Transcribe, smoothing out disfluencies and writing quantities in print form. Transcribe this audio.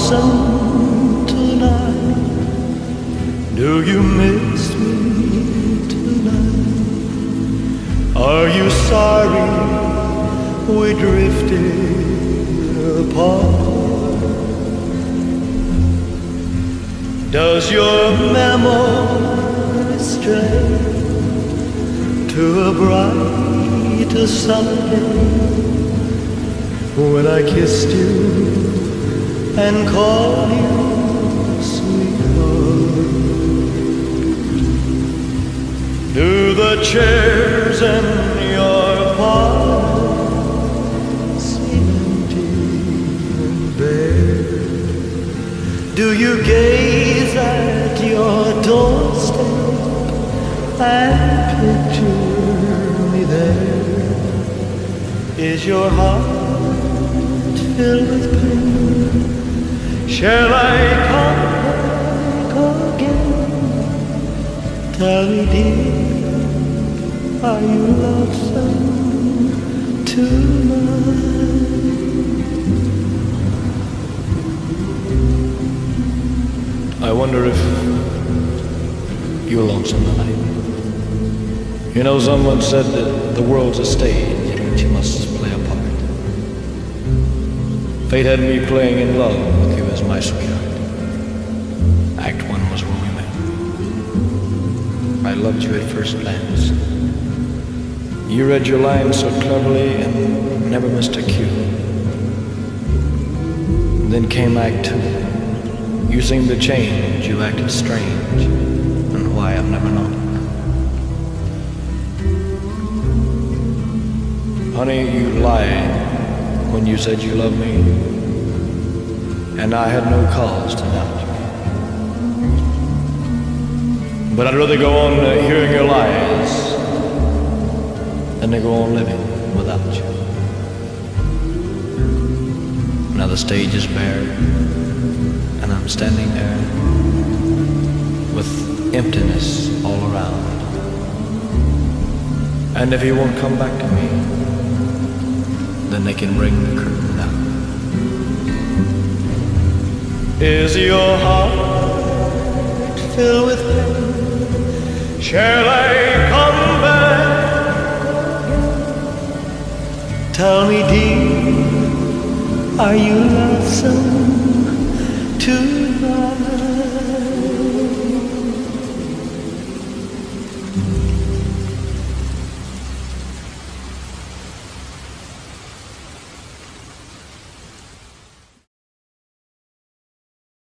lonesome tonight? Do you miss me tonight? Are you sorry we drifted apart? Does your memory stray to a bright summer day when I kissed you and called you sweetheart? Do the chairs in your parlor seem empty and bare? Do you gaze at your doorstep and picture me there? Is your heart filled with pain? Shall I come back again? Tell me, dear, are you lonesome tonight? I wonder if you're lonesome tonight. You know, someone said that the world's a stage in which you must play a part. Fate had me playing in love with you as my sweetheart. Act one was when we met. I loved you at first glance. You read your lines so cleverly and never missed a cue. And then came Act two. You seemed to change, you acted strange, and why I've never known. Honey, you lied when you said you loved me, and I had no cause to doubt you. But I'd rather go on hearing your lies than to go on living without you. Now the stage is bare, and I'm standing there with emptiness all around. And if you won't come back to me, then they can bring the curtain down. Is your heart filled with pain? Shall I come back? Tell me, dear, are you lonesome too?